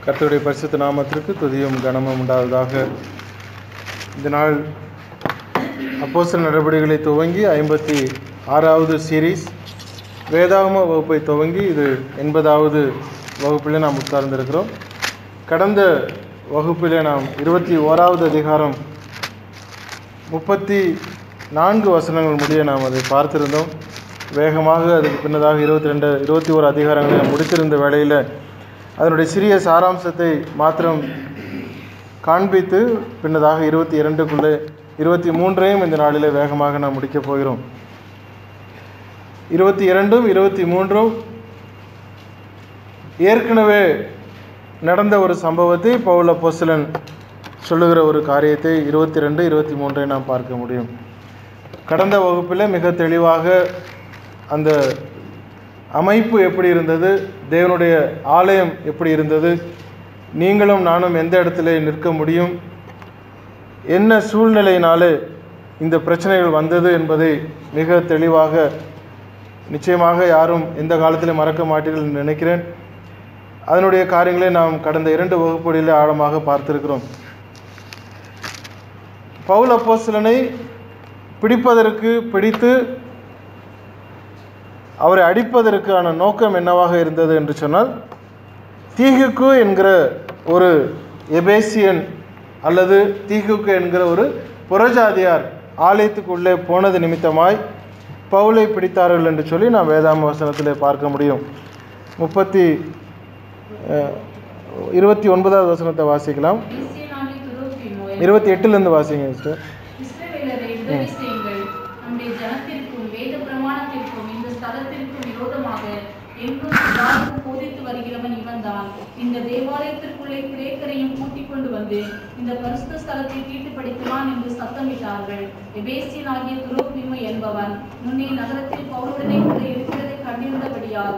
கர்த்தருடைய பரிசுத்த நாமத்திற்கு துதியும் கனமும் உண்டாவதாக. இந்த நாள் அப்போஸ்தலர் நடபடிகளை துவங்கி 56வது சீரீஸ் வேதாகம வகுப்பை துவங்கி இது 80வது வகுப்பில் நாம் உட்கார்ந்திருக்கிறோம். கடந்த வகுப்பில் நாம் 21வது அதிகாரம் 34 வசனங்கள் முடிய நாம் அதை பார்த்திருந்தோம். வேகமாக அதுக்கு பின்னதாக 21 அதிகாரங்களை முடித்திருந்த வேளையில் அதனுடைய சிறிய சாராம்சத்தை மாத்திரம் காண்பித்து பின்னதாக 22க்குள்ளே 23ஐயும் இந்த நாளில் வேகமாக நாம் முடிக்கப் போகிறோம். 22ம் 23ம் ஏற்கனவே நடந்த ஒரு சம்பவத்தை பவுல் அப்போஸ்தலன் சொல்லுகிற ஒரு காரியத்தை 22, 23ஐ நாம் பார்க்க முடியும். கடந்த வகுப்பில் மிக தெளிவாக அந்த அமைப்பு எப்படி இருந்தது, தேவனுடைய ஆலயம் எப்படி இருந்தது, நீங்களும் நானும் எந்த இடத்துல நிற்க முடியும், என்ன சூழ்நிலையினாலே இந்த பிரச்சனைகள் வந்தது என்பதை மிக தெளிவாக நிச்சயமாக யாரும் எந்த காலத்திலும் மறக்க மாட்டீர்கள் என்று நினைக்கிறேன். அதனுடைய காரியங்களை நாம் கடந்த 2 வகுப்புகளில் ஆழமாக பார்த்திருக்கிறோம். பவுல் அப்போஸ்தலனை பிடித்து அவரை அடிப்பதற்கான நோக்கம் என்னவாக இருந்தது என்று சொன்னால், தீகுக்கு என்கிற ஒரு எபேசியன் அல்லது தீகுக்கு என்கிற ஒரு புறஜாதியார் ஆலயத்துக்குள்ளே போனது நிமித்தமாய் பவுலை பிடித்தார்கள் என்று சொல்லி நாம் வேதாம வசனத்தில் பார்க்க முடியும். 29வது வசனத்தை வாசிக்கலாம். 28லேருந்து வாசிங்க சிஸ்டர். இந்த தேவாலயத்திற்குள்ளே கிரேக்கரையும் கூட்டிக் கொண்டு வந்து இந்த பரிசுத்த ஸ்தலத்தை தீட்டுப்படுத்துவான் என்று சத்தமிட்டார்கள். எபேசியனாகிய துரோபிமு என்பவன் முன்னே நகரத்தில் பவுலுடனே கூட இருக்கிறதை கண்டிருந்தபடியால்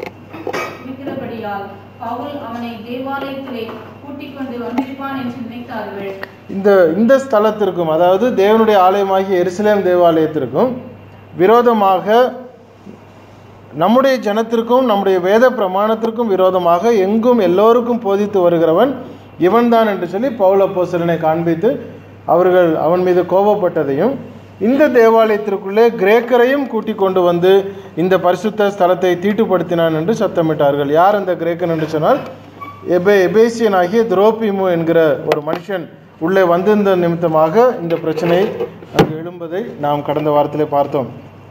பவுல் அவனை தேவாலயத்திலே கூட்டிக் கொண்டு வந்திருப்பான் என்று நினைத்தார்கள். இந்த ஸ்தலத்திற்கும், அதாவது தேவனுடைய ஆலயமாகிய எருசலேம் தேவாலயத்திற்கும் விரோதமாக, நம்முடைய ஜனத்திற்கும் நம்முடைய வேத பிரமாணத்திற்கும் விரோதமாக எங்கும் எல்லோருக்கும் போதித்து வருகிறவன் இவன்தான் என்று சொல்லி பவுல் அப்போஸ்தலனை காண்பித்து அவர்கள் அவன் மீது கோபப்பட்டதையும், இந்த தேவாலயத்திற்குள்ளே கிரேக்கரையும் கூட்டிக் கொண்டு வந்து இந்த பரிசுத்த ஸ்தலத்தை தீட்டுப்படுத்தினான் என்று சத்தமிட்டார்கள். யார் அந்த கிரேக்கன் என்று சொன்னால், எபேசியனாகிய துரோபிமு என்கிற ஒரு மனுஷன் உள்ளே வந்திருந்த நிமித்தமாக இந்த பிரச்சனை அங்கு எழும்பதை நாம் கடந்த வாரத்திலே பார்த்தோம்.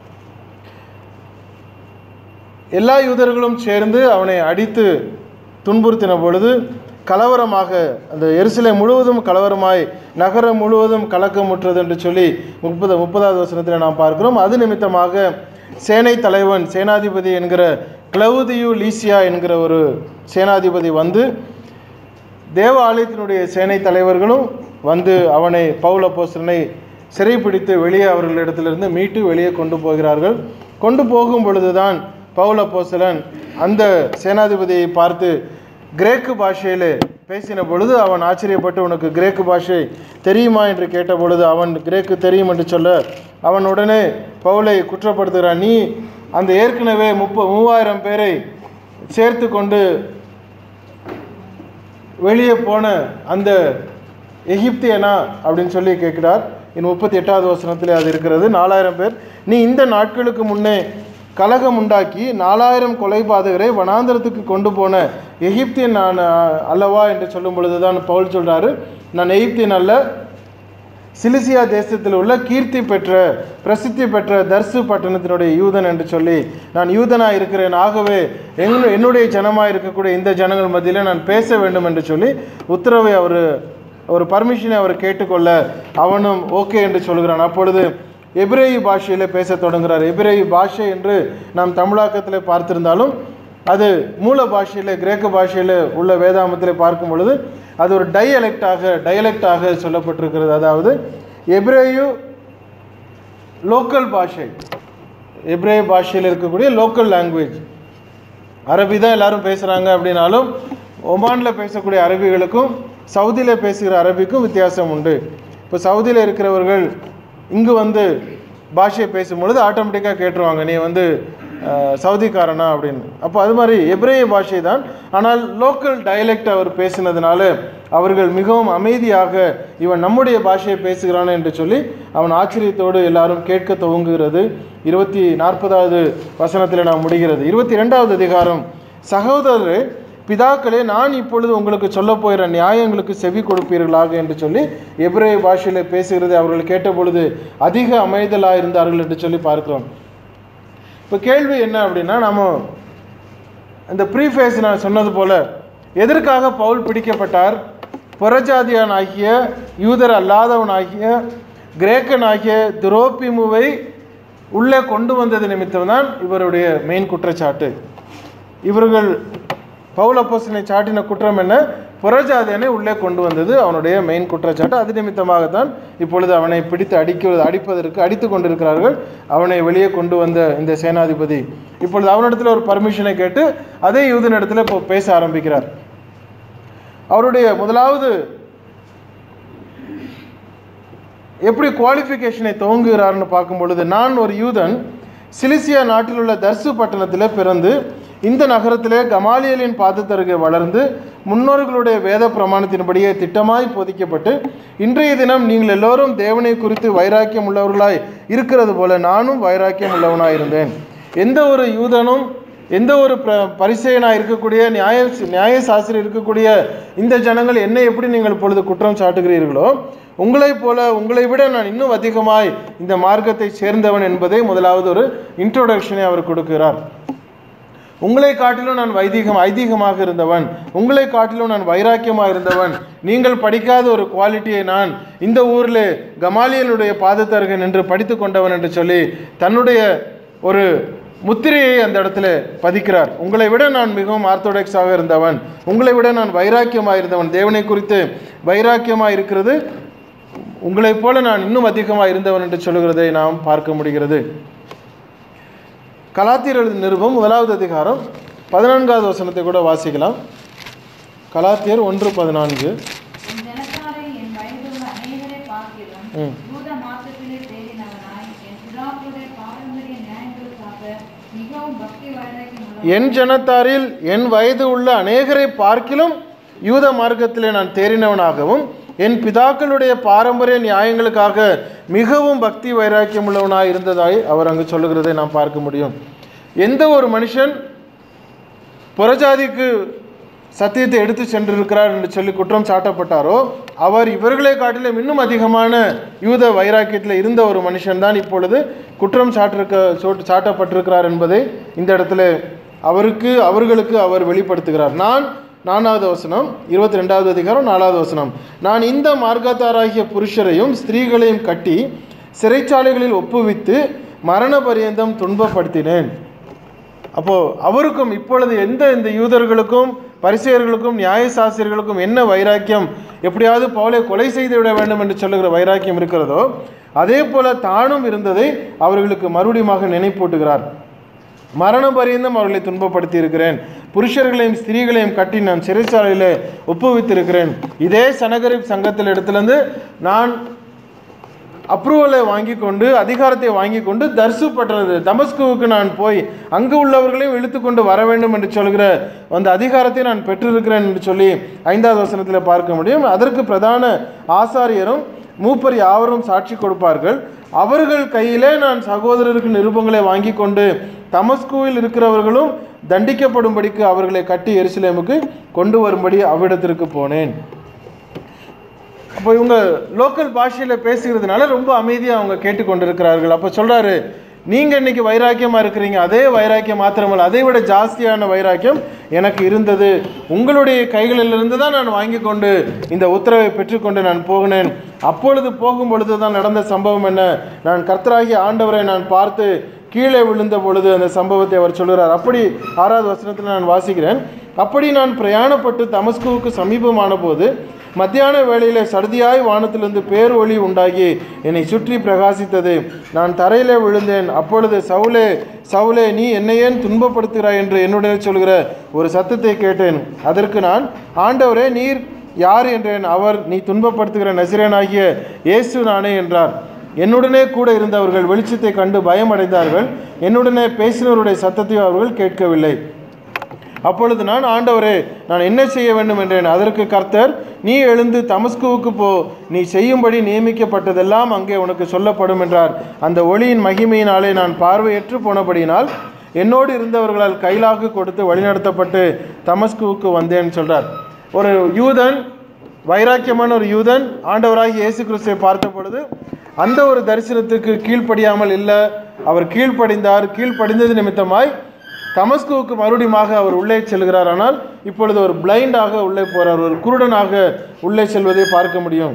எல்லா யூதர்களும் சேர்ந்து அவனை அடித்து துன்புறுத்தின பொழுது கலவரமாக அந்த எருசலேம் முழுவதும் கலவரமாய் நகரம் முழுவதும் கலக்கமுற்றது என்று சொல்லி 30வது வசனத்தில் நாம் பார்க்கிறோம். அது நிமித்தமாக சேனை தலைவன், சேனாதிபதி என்கிற கிளவுதியு லீசியா என்கிற ஒரு சேனாதிபதி வந்து, தேவ ஆலயத்தினுடைய சேனை தலைவர்களும் வந்து அவனை பவுல் அப்போஸ்தலனை சிறைப்பிடித்து வெளியே அவர்களிடத்திலிருந்து மீட்டு வெளியே கொண்டு போகிறார்கள். கொண்டு போகும் பொழுதுதான் பவுல் அப்போஸ்தலன் அந்த சேனாதிபதியை பார்த்து கிரேக்கு பாஷையில் பேசின பொழுது அவன் ஆச்சரியப்பட்டு, உனக்கு கிரேக்கு பாஷை தெரியுமா என்று கேட்ட பொழுது அவன் கிரேக்கு தெரியும் என்று சொல்ல அவன் உடனே பவுலை குற்றப்படுத்துகிறான். நீ அந்த ஏற்கனவே 3000 பேரை சேர்த்து கொண்டு வெளியே போன அந்த எகிப்தியனா அப்படின்னு சொல்லி கேட்கிறார். 38வது வசனத்தில் அது இருக்கிறது. 4000 பேர். நீ இந்த நாட்களுக்கு முன்னே கலகம் உண்டாக்கி 4000 கொலைபாதகரை வனாந்தரத்துக்கு கொண்டு போன எகிப்தியன் நான் அல்லவா என்று சொல்லும் பொழுதுதான் பவுல் சொல்றாரு, நான் எகிப்தியன் அல்ல, சிலிசியா தேசத்தில் உள்ள கீர்த்தி பெற்ற பிரசித்தி பெற்ற தர்சு பட்டணத்தினுடைய யூதன் என்று சொல்லி நான் யூதனாக இருக்கிறேன். ஆகவே என்னுடைய ஜனமாக இருக்கக்கூடிய இந்த ஜனங்கள் மத்தியில் நான் பேச வேண்டும் என்று சொல்லி உத்தரவை ஒரு பர்மிஷனை அவர் கேட்டுக்கொள்ள அவனும் ஓகே என்று சொல்கிறான். அப்பொழுது எபிரேயு பாஷையில் பேச தொடங்குகிறார். எபிரேயு பாஷை என்று நாம் தமிழாக்கத்தில் பார்த்திருந்தாலும் அது மூல பாஷையில், கிரேக்க பாஷையில் உள்ள வேதாமத்தில் பார்க்கும் பொழுது அது ஒரு டயலெக்டாக சொல்லப்பட்டிருக்கிறது. அதாவது எபிரேயு லோக்கல் பாஷை, எபிரேயு பாஷையில் இருக்கக்கூடிய லோக்கல் லாங்குவேஜ். அரபி தான் எல்லாரும் பேசுகிறாங்க அப்படின்னாலும் ஒமானில் பேசக்கூடிய அரபிகளுக்கும் சவுதியில் பேசுகிற அரபிக்கும் வித்தியாசம் உண்டு. இப்போ சவுதியில் இருக்கிறவர்கள் இங்கு வந்து பாஷையை பேசும்பொழுது ஆட்டோமேட்டிக்காக கேட்டுருவாங்க, நீ வந்து சவுதிக்காரனா அப்படின்னு. அப்போ அது மாதிரி எபிரேய பாஷை தான், ஆனால் லோக்கல் டைலெக்ட் அவர் பேசினதுனால அவர்கள் மிகவும் அமைதியாக இவன் நம்முடைய பாஷையை பேசுகிறான் என்று சொல்லி அவன் ஆச்சரியத்தோடு எல்லாரும் கேட்க துவங்குகிறது. 40வது வசனத்தில் நாம் முடிகிறது. 22வது அதிகாரம். சகோதரரே பிதாக்களே, நான் இப்பொழுது உங்களுக்கு சொல்ல போகிற நியாயங்களுக்கு செவி கொடுப்பீர்களாக என்று சொல்லி எபிரேய பாஷையில் பேசுகிறது அவர்கள் கேட்டபொழுது அதிக அமைதலாக இருந்தார்கள் என்று சொல்லி பார்க்கிறோம். இப்போ கேள்வி என்ன அப்படின்னா, நம்ம இந்த ப்ரீஃபேஸ் நான் சொன்னது போல எதற்காக பவுல் பிடிக்கப்பட்டார்? புறஜாதியானாகிய யூதர் அல்லாதவனாகிய கிரேக்கனாகிய துரோப்பிமுவை உள்ளே கொண்டு வந்தது நிமித்தம்தான் இவருடைய மெயின் குற்றச்சாட்டு. இவர்கள் பவுல் அப்போஸ்தலனை சாட்டின குற்றம் என்ன? புறஜாதியனை உள்ளே கொண்டு வந்தது அவனுடைய மெயின் குற்றச்சாட்டு. அது நிமித்தமாகத்தான் இப்பொழுது அவனை பிடித்து அடித்து கொண்டிருக்கிறார்கள். அவனை வெளியே கொண்டு வந்த இந்த சேனாதிபதி இப்பொழுது அவனிடத்தில் ஒரு பர்மிஷனை கேட்டு அதே யூதனிடத்தில் இப்போ பேச ஆரம்பிக்கிறார். அவருடைய முதலாவது எப்படி குவாலிஃபிகேஷனை துவங்குகிறார்னு பார்க்கும் பொழுது, நான் ஒரு யூதன், சிலிசியா நாட்டில் உள்ள தர்சு பட்டணத்தில் பிறந்து இந்த நகரத்திலே கமாலியலின் பாதத்தருகே வளர்ந்து முன்னோர்களுடைய வேத பிரமாணத்தின்படியே திட்டமாய் போதிக்கப்பட்டு இன்றைய தினம் நீங்கள் எல்லோரும் தேவனை குறித்து வைராக்கியம் உள்ளவர்களாய் இருக்கிறது போல நானும் வைராக்கியம் உள்ளவனாய் இருந்தேன். எந்த ஒரு யூதனும் எந்த ஒரு பரிசேயனாக இருக்கக்கூடிய நியாய சாஸ்திரி இருக்கக்கூடிய இந்த ஜனங்கள் என்னை எப்படி நீங்கள் இப்பொழுது குற்றம் சாட்டுகிறீர்களோ, உங்களைப் போல உங்களை விட நான் இன்னும் அதிகமாய் இந்த மார்க்கத்தை சேர்ந்தவன் என்பதை முதலாவது ஒரு இன்ட்ரோடக்ஷனை அவர் கொடுக்கிறார். உங்களை காட்டிலும் நான் ஐதீகமாக இருந்தவன், உங்களை காட்டிலும் நான் வைராக்கியமாக இருந்தவன், நீங்கள் படிக்காத ஒரு குவாலிட்டியை நான் இந்த ஊரில் கமாலியலுடைய பாதத்தருகே நின்று படித்து கொண்டவன் என்று சொல்லி தன்னுடைய ஒரு முத்திரையை அந்த இடத்துல பதிக்கிறார். உங்களை விட நான் மிகவும் ஆர்த்தோடாக்ஸாக இருந்தவன், உங்களை விட நான் வைராக்கியமாக இருந்தவன், தேவனை குறித்து வைராக்கியமாக இருக்கிறது உங்களைப் போல நான் இன்னும் அதிகமாக இருந்தவன் என்று சொல்லுகிறதை நாம் பார்க்க முடிகிறது. கலாத்தியர் எழுதின நிருபம் 1வது அதிகாரம் 14வது வசனத்தை கூட வாசிக்கலாம். கலாத்தியர் 1:14. என் ஜனத்தாரில் என் வயது உள்ள அநேகரை பார்க்கிலும் யூத மார்க்கத்திலே நான் தேறினவனாகவும் என் பிதாக்களுடைய பாரம்பரிய நியாயங்களுக்காக மிகவும் பக்தி வைராக்கியம் உள்ளவனாய் இருந்ததாய் அவர் அங்கு சொல்லுகிறதை நாம் பார்க்க முடியும். எந்த ஒரு மனுஷன் புறஜாதிக்கு சத்தியத்தை எடுத்து சென்றிருக்கிறார் என்று சொல்லி குற்றம் சாட்டப்பட்டாரோ அவர் இவர்களை காட்டிலும் இன்னும் அதிகமான யூத வைராக்கியத்தில் இருந்த ஒரு மனுஷன்தான் இப்பொழுது குற்றம் சாட்டப்பட்டிருக்கிறார் என்பதை இந்த இடத்துல அவர்களுக்கு அவர் வெளிப்படுத்துகிறார். 4வது வசனம் 22வது அதிகாரம் 4வது வசனம். நான் இந்த மார்க்கத்தாராகிய புருஷரையும் ஸ்திரீகளையும் கட்டி சிறைச்சாலைகளில் ஒப்புவித்து மரண பரியந்தம் துன்பப்படுத்தினேன். அப்போது அவருக்கும் இப்பொழுது இந்த யூதர்களுக்கும் பரிசேயர்களுக்கும் நியாயசாஸ்திரிகளுக்கும் என்ன வைராக்கியம், எப்படியாவது பவுலை கொலை செய்து விட வேண்டும் என்று சொல்லுகிற வைராக்கியம் இருக்கிறதோ அதே போல தானும் இருந்ததை அவர்களுக்கு மறுபடியும் நினைப்பூட்டுகிறார். மரண பரியந்தம் அவர்களை துன்பப்படுத்தி இருக்கிறேன், புருஷர்களையும் ஸ்திரீகளையும் கட்டி நான் சிறைச்சாலையில் ஒப்புவித்திருக்கிறேன். இதே சனகரிப் சங்கத்தில் இடத்துலேருந்து நான் அப்ரூவலை வாங்கி கொண்டு அதிகாரத்தை வாங்கி கொண்டு தர்சு பட்டணத்து தமஸ்குவுக்கு நான் போய் அங்கு உள்ளவர்களையும் இழுத்து கொண்டு வர வேண்டும் என்று சொல்கிற அந்த அதிகாரத்தை நான் பெற்றிருக்கிறேன் என்று சொல்லி 5வது வசனத்தில் பார்க்க முடியும். அதற்கு பிரதான ஆசாரியரும் மூப்பர் யாவரும் சாட்சி கொடுப்பார்கள். அவர்கள் கையிலே நான் சகோதரருக்கு நிருபங்களை வாங்கி கொண்டு தமஸ்குவில் இருக்கிறவர்களும் தண்டிக்கப்படும்படிக்கு அவர்களை கட்டி எருசலேமுக்கு கொண்டு வரும்படி அவ்விடத்திற்கு போனேன். அப்போ இவங்க லோக்கல் பாஷையில் பேசுகிறதுனால ரொம்ப அமைதியாக அவங்க கேட்டுக்கொண்டிருக்கிறார்கள். அப்போ சொல்கிறாரு, நீங்கள் இன்றைக்கி வைராக்கியமாக இருக்கிறீங்க, அதே வைராக்கியம் மாத்திரமல்ல அதை விட ஜாஸ்தியான வைராக்கியம் எனக்கு இருந்தது. உங்களுடைய கைகளிலிருந்து தான் நான் வாங்கி கொண்டு இந்த உத்தரவை பெற்றுக்கொண்டு நான் போகினேன். அப்பொழுது போகும்பொழுது தான் நடந்த சம்பவம் என்ன, நான் கர்த்தராகிய ஆண்டவரை நான் பார்த்து கீழே விழுந்த பொழுது அந்த சம்பவத்தை அவர் சொல்கிறார். அப்படி 6வது வசனத்தில் நான் வாசிக்கிறேன். அப்படி நான் பிரயாணப்பட்டு தமஸ்குவுக்கு சமீபமான போது மத்தியான வேளையிலே சடுதியாய் வானத்திலிருந்து பேர் ஒளி உண்டாகி என்னை சுற்றி பிரகாசித்தது. நான் தரையிலே விழுந்தேன். அப்பொழுது சவுலே சவுலே நீ என்னை ஏன் துன்பப்படுத்துகிறாய் என்று என்னுடைய சொல்கிற ஒரு சத்தத்தை கேட்டேன். அதற்கு நான், ஆண்டவரே நீர் யார் என்றேன். அவர், நீ துன்பப்படுத்துகிற நசிரேயனாகிய இயேசு நானே என்றார். என்னுடனே கூட இருந்தவர்கள் வெளிச்சத்தை கண்டு பயமடைந்தார்கள். என்னுடனே பேசினவருடைய சத்தத்தை அவர்கள் கேட்கவில்லை. அப்பொழுது நான், ஆண்டவரே, நான் என்ன செய்ய வேண்டும் என்றேன். அதற்கு கர்த்தர், நீ எழுந்து தமஸ்குவுக்கு போ, நீ செய்யும்படி நியமிக்கப்பட்டதெல்லாம் அங்கே உனக்கு சொல்லப்படும் என்றார். அந்த ஒளியின் மகிமையினாலே நான் பார்வையற்று போனபடியினால் என்னோடு இருந்தவர்களால் கைலாகு கொடுத்து வழிநடத்தப்பட்டு தமஸ்குவுக்கு வந்தேன்னு சொல்கிறார். ஒரு யூதன், வைராக்கியமான ஒரு யூதன் ஆண்டவராகிய இயேசு கிறிஸ்துவை பார்த்த பொழுது அந்த ஒரு தரிசனத்துக்கு கீழ்ப்படியாமல் இல்லை, அவர் கீழ்ப்படிந்தார். கீழ்ப்படிந்தது நிமித்தமாய் தமஸ்குவுக்கு மறுபடியுமாக அவர் உள்ளே செல்கிறார். ஆனால் இப்பொழுது ஒரு பிளைண்டாக உள்ளே போகிறார், ஒரு குருடனாக உள்ளே செல்வதை பார்க்க முடியும்.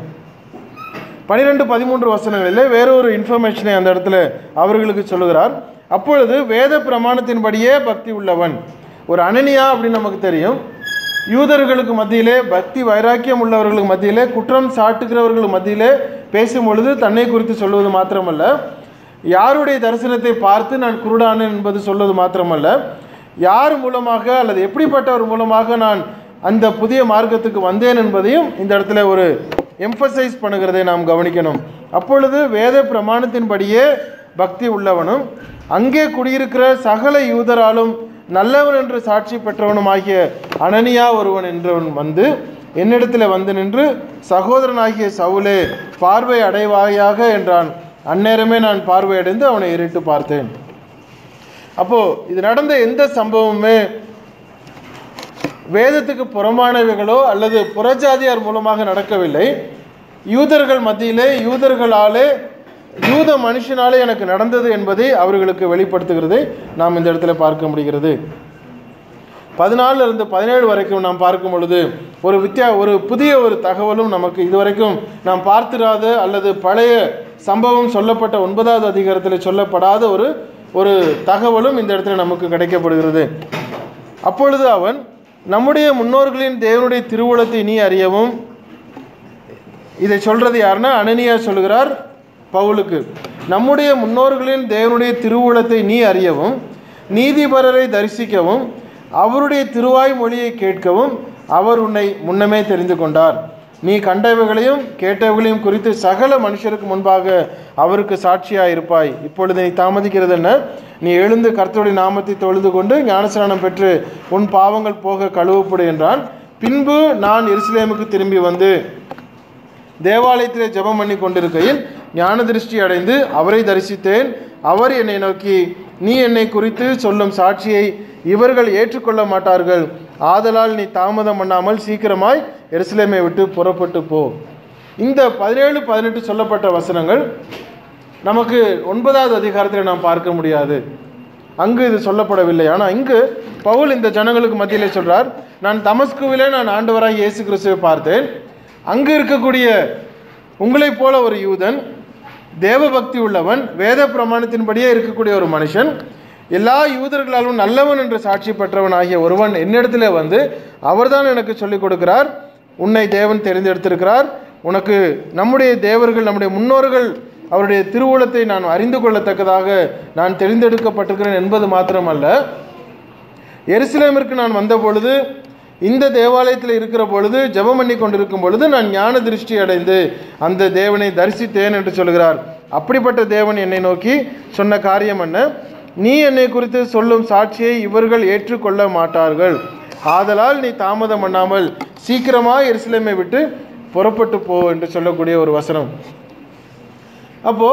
12-13 வசனங்களிலே வேறொரு இன்ஃபர்மேஷனை அந்த இடத்துல அவர்களுக்கு சொல்லுகிறார். அப்பொழுது வேத பிரமாணத்தின்படியே பக்தி உள்ளவன் ஒரு அனனியா அப்படின்னு நமக்கு தெரியும். யூதர்களுக்கு மத்தியிலே, பக்தி வைராக்கியம் உள்ளவர்களுக்கு மத்தியிலே, குற்றம் சாட்டுகிறவர்களுக்கு மத்தியிலே பேசும் பொழுது தன்னை குறித்து சொல்வது மாத்திரமல்ல, யாருடைய தரிசனத்தை பார்த்து நான் குருடானேன் என்பது சொல்வது மாத்திரமல்ல, யார் மூலமாக அல்லது எப்படிப்பட்டவர் மூலமாக நான் அந்த புதிய மார்க்கத்துக்கு வந்தேன் என்பதையும் இந்த இடத்துல ஒரு எம்பசைஸ் பண்ணுகிறதை நாம் கவனிக்கணும். அப்பொழுது வேத பிரமாணத்தின்படியே பக்தி உள்ளவனும் அங்கே குடியிருக்கிற சகல யூதராலும் நல்லவன் என்று சாட்சி பெற்றவனும் ஆகிய அனனியா ஒருவன் என்றவன் வந்து என்னிடத்தில் வந்து நின்று, சகோதரனாகிய சவுலே, பார்வை அடைவாயாக என்றான். அந்நேரமே நான் பார்வையடைந்து அவனை ஏறிட்டு பார்த்தேன். அப்போது இது நடந்த எந்த சம்பவமுமே வேதத்துக்கு புறம்பானவைகளோ அல்லது புறஜாதியார் மூலமாக நடக்கவில்லை. யூதர்கள் மத்தியிலே, யூதர்களாலே, யூத மனுஷனாலே எனக்கு நடந்தது என்பதை அவர்களுக்கு வெளிப்படுத்துகிறதை நாம் இந்த இடத்துல பார்க்க முடிகிறது. 14-17 வரைக்கும் நாம் பார்க்கும் பொழுது ஒரு புதிய ஒரு தகவலும் நமக்கு இதுவரைக்கும் நாம் பார்த்திராத அல்லது பழைய சம்பவம் சொல்லப்பட்ட 9வது அதிகாரத்தில் சொல்லப்படாத ஒரு தகவலும் இந்த இடத்துல நமக்கு கிடைக்கப்படுகிறது. அப்பொழுது அவன், நம்முடைய முன்னோர்களின் தேவனுடைய திருவுளத்தை நீ அறியவும், இதை சொல்றது யாருன்னா அனனியா சொல்கிறார் பவுலுக்கு, நம்முடைய முன்னோர்களின் தேவனுடைய திருவுளத்தை நீ அறியவும், நீதிபரரை தரிசிக்கவும், அவருடைய திருவாய் மொழியை கேட்கவும் அவர் உன்னை முன்னமே தெரிந்து கொண்டார். நீ கண்டவைகளையும் கேட்டவைகளையும் குறித்து சகல மனுஷருக்கு முன்பாக அவருக்கு சாட்சியாக இருப்பாய். இப்பொழுது நீ தாமதிக்கிறது என்ன? நீ எழுந்து கர்த்தருடைய நாமத்தை தொழுது கொண்டு ஞானஸ்நானம் பெற்று உன் பாவங்கள் போக கழுவப்படு என்றான். பின்பு நான் எருசலேமுக்கு திரும்பி வந்து தேவாலயத்திலே ஜெபம் பண்ணி கொண்டிருக்கையில் ஞான திருஷ்டி அடைந்து அவரை தரிசித்தேன். அவர் என்னை நோக்கி, நீ என்னை குறித்து சொல்லும் சாட்சியை இவர்கள் ஏற்றுக்கொள்ள மாட்டார்கள். ஆதலால் நீ தாமதம் பண்ணாமல் சீக்கிரமாய் எருசலேமை விட்டு புறப்பட்டு போ. இந்த 17-18 சொல்லப்பட்ட வசனங்கள் நமக்கு 9வது அதிகாரத்தில் நாம் பார்க்க முடியாது. அங்கு இது சொல்லப்படவில்லை. ஆனால் இங்கு பவுல் இந்த ஜனங்களுக்கு மத்தியிலே சொல்றார், நான் தமஸ்குவிலே நான் ஆண்டவராய் இயேசு கிறிஸ்துவை பார்த்தேன். அங்கு இருக்கக்கூடிய உங்களைப் போல ஒரு யூதன், தேவபக்தி உள்ளவன், வேத பிரமாணத்தின்படியே இருக்கக்கூடிய ஒரு மனுஷன், எல்லா யூதர்களாலும் நல்லவன் என்று சாட்சி பெற்றவன் ஆகிய ஒருவன் என்னிடத்திலே வந்து அவர்தான் எனக்கு சொல்லிக் கொடுக்கிறார், உன்னை தேவன் தெரிந்தெடுத்திருக்கிறார், உனக்கு நம்முடைய தேவர்கள், நம்முடைய முன்னோர்கள் அவருடைய திருவுளத்தை நான் அறிந்து கொள்ளத்தக்கதாக நான் தெரிந்தெடுக்கப்பட்டிருக்கிறேன் என்பது மாத்திரமல்ல, எருசலேமிற்கு நான் வந்த பொழுது, இந்த தேவாலயத்தில் இருக்கிற பொழுது, ஜெபம் பண்ணி கொண்டிருக்கும் பொழுது நான் ஞான திருஷ்டி அடைந்து அந்த தேவனை தரிசித்தேன் என்று சொல்கிறார். அப்படிப்பட்ட தேவன் என்னை நோக்கி சொன்ன காரியம் என்ன? நீ என்னை குறித்து சொல்லும் சாட்சியை இவர்கள் ஏற்றுக்கொள்ள மாட்டார்கள். ஆதலால் நீ தாமதம் பண்ணாமல் சீக்கிரமாக எருசலேமை விட்டு புறப்பட்டு போ என்று சொல்லக்கூடிய ஒரு வசனம். அப்போ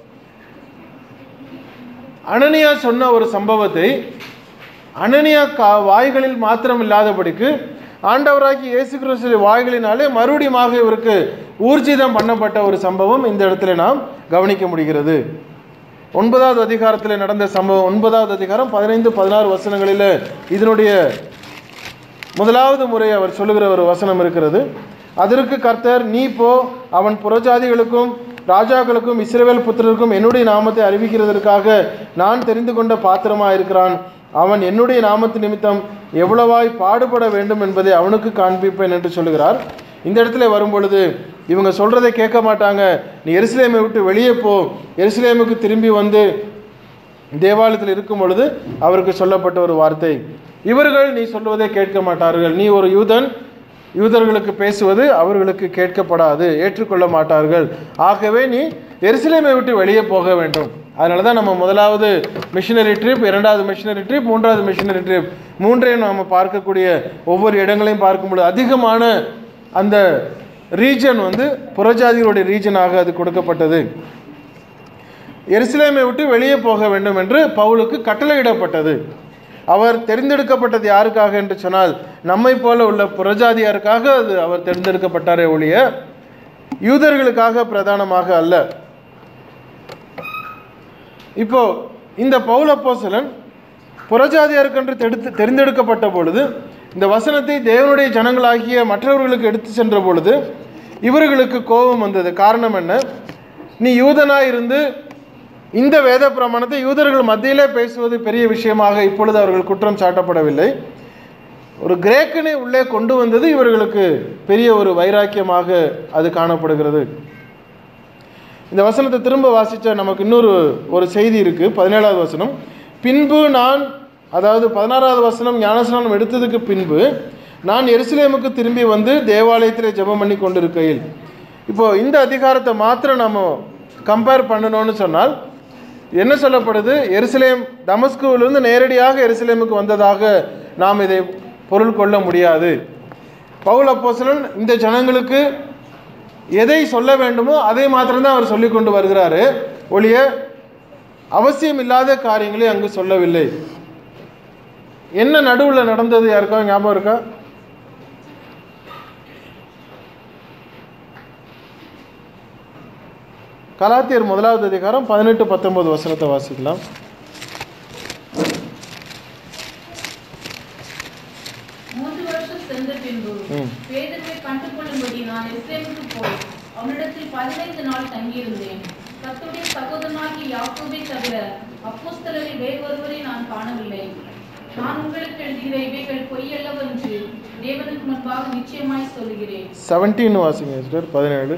அனனியா சொன்ன ஒரு சம்பவத்தை அனனியா வாய்களில் மாத்திரம் இல்லாதபடிக்கு ஆண்டவராகி இயேசு கிறிஸ்து வாய்களினாலே மறுபடியுமாக இவருக்கு ஊர்ஜிதம் பண்ணப்பட்ட ஒரு சம்பவம் இந்த இடத்துல நாம் கவனிக்க முடிகிறது. 9வது அதிகாரத்தில் நடந்த சம்பவம், 9வது அதிகாரம் 15-16 வசனங்களில் இதனுடைய முதலாவது முறை அவர் சொல்லுகிற ஒரு வசனம் இருக்கிறது. அதற்கு கர்த்தர், நீ போ, அவன் புறஜாதிகளுக்கும் ராஜாக்களுக்கும் இஸ்ரவேல் புத்திரருக்கும் என்னுடைய நாமத்தை அறிவிக்கிறதற்காக நான் தெரிந்து கொண்ட பாத்திரமாக இருக்கிறான். அவன் என்னுடைய நாமத்து நிமித்தம் எவ்வளவாய் பாடுபட வேண்டும் என்பதை அவனுக்கு காண்பிப்பேன் என்று சொல்லுகிறார். இந்த இடத்துல வரும்பொழுது இவங்க சொல்கிறதை கேட்க மாட்டாங்க. நீ எருசலேமை விட்டு வெளியே போ, எருசலேமுக்கு திரும்பி வந்து தேவாலயத்தில் இருக்கும் பொழுது அவருக்கு சொல்லப்பட்ட ஒரு வார்த்தை, இவர்கள் நீ சொல்வதை கேட்க மாட்டார்கள். நீ ஒரு யூதன், யூதர்களுக்கு பேசுவது அவர்களுக்கு கேட்கப்படாது, ஏற்றுக்கொள்ள மாட்டார்கள். ஆகவே நீ எருசலேமை விட்டு வெளியே போக வேண்டும். அதனால தான் நம்ம முதலாவது மிஷினரி ட்ரிப், இரண்டாவது மிஷினரி ட்ரிப், மூன்றாவது மிஷினரி ட்ரிப், மூன்றையும் நம்ம பார்க்கக்கூடிய ஒவ்வொரு இடங்களையும் பார்க்கும்பொழுது அதிகமான அந்த ரீஜன் வந்து புறஜாதிகளுடைய ரீஜனாக அது கொடுக்கப்பட்டது. எருசலேமை விட்டு வெளியே போக வேண்டும் என்று பவுலுக்கு கட்டளையிடப்பட்டது. அவர் தெரிந்தெடுக்கப்பட்டது யாருக்காக என்று சொன்னால் நம்மை போல உள்ள புறஜாதியாருக்காக அது அவர் தெரிந்தெடுக்கப்பட்டாரே ஒழிய யூதர்களுக்காக பிரதானமாக அல்ல. இப்போ இந்த பவுல் அப்போஸ்தலன் புறஜாதியாருக்கென்று தெரிந்தெடுக்கப்பட்ட பொழுது இந்த வசனத்தை தேவனுடைய ஜனங்களாகிய மற்றவர்களுக்கு எடுத்து சென்ற பொழுது இவர்களுக்கு கோபம் வந்தது. காரணம் என்ன? நீ யூதனாய் இருந்து இந்த வேத பிரமாணத்தை யூதர்கள் மத்தியிலே பேசுவது பெரிய விஷயமாக இப்பொழுது அவர்கள் குற்றம் சாட்டப்படவில்லை. ஒரு கிரேக்கனை உள்ளே கொண்டு வந்தது இவர்களுக்கு பெரிய ஒரு வைராக்கியமாக அது காணப்படுகிறது. இந்த வசனத்தை திரும்ப வாசித்த நமக்கு இன்னொரு ஒரு செய்தி இருக்கு. 17வது வசனம், பின்பு நான், அதாவது 16வது வசனம் ஞானஸ்நானம் எடுத்ததுக்கு பின்பு நான் எருசலேமுக்கு திரும்பி வந்து தேவாலயத்தில் ஜெபம் பண்ணி கொண்டிருக்கையில். இப்போ இந்த அதிகாரத்தை மாத்திரம் நம்ம கம்பேர் பண்ணணும்னு சொன்னால் என்ன சொல்லப்படுது? எருசலேம் தமஸ்குவிலிருந்து நேரடியாக எருசலேமுக்கு வந்ததாக நாம் இதை பொருள் கொள்ள முடியாது. பவுல் அப்போஸ்தலன் இந்த ஜனங்களுக்கு எதை சொல்ல வேண்டுமோ அதை மாத்திரம்தான் அவர் சொல்லி கொண்டு வருகிறாரு ஒழிய அவசியம் இல்லாத காரியங்களை அங்கு சொல்லவில்லை. என்ன நடுவில் நடந்தது யாருக்கா ஞாபகம் இருக்கா? கலாத்தியர் 1வது அதிகாரம் 18-19 வசனத்தை வாசிக்கலாம். சென்ற பின்பு பேதுருவை கண்டுகொள்ளும்படி நான் எருசலேமுக்கு போய் அவனிடத்தில் 15 நாள் தங்கியிருந்தேன். கர்த்தருடைய சகோதரனாகிய யாக்கோபை தவிர அப்போஸ்தலரில் வேறொருவரை நான் காணவில்லை. நான் உங்களுக்கு எழுதுகிற இவைகள் பொய்யல்லவென்று தேவனுக்கு முன்பாக நிச்சயமாய் சொல்லுகிறேன். 17 வாசிங்க சிஸ்டர். 17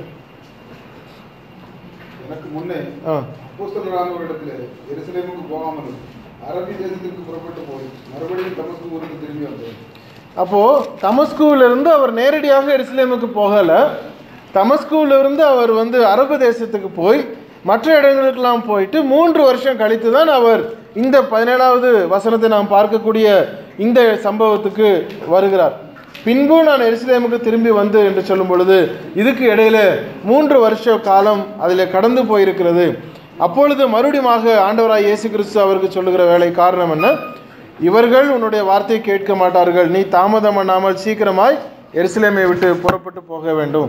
எனக்கு முன்னே அப்போஸ்தலரானவரிடத்தில் எருசலேமுக்கு போகாமல் அரபி தேசத்திற்கு புறப்பட்டு போய் மறுபடியும் தமஸ்கு ஊருக்கு திரும்பி வந்தேன். அப்போது தமஸ்குவிலிருந்து அவர் நேரடியாக எருசலேமுக்கு போகலை. தமஸ்குவிலிருந்து அவர் வந்து அரபு தேசத்துக்கு போய் மற்ற இடங்களுக்கெல்லாம் போயிட்டு 3 வருஷம் கழித்து தான் அவர் இந்த 17வது வசனத்தை நாம் பார்க்கக்கூடிய இந்த சம்பவத்துக்கு வருகிறார். பின்பு நான் எருசலேமுக்கு திரும்பி வந்து என்று சொல்லும் பொழுது இதுக்கு இடையில 3 வருஷ காலம் அதில் கடந்து போயிருக்கிறது. அப்பொழுது மறுபடியும் ஆண்டவராய் இயேசு கிறிஸ்து அவருக்கு சொல்லுகிற வேலை காரணம் என்ன? இவர்கள் உன்னுடைய வார்த்தையை கேட்க மாட்டார்கள், நீ தாமதம் பண்ணாமல் சீக்கிரமாய் எருசலேமை விட்டு புறப்பட்டு போக வேண்டும்.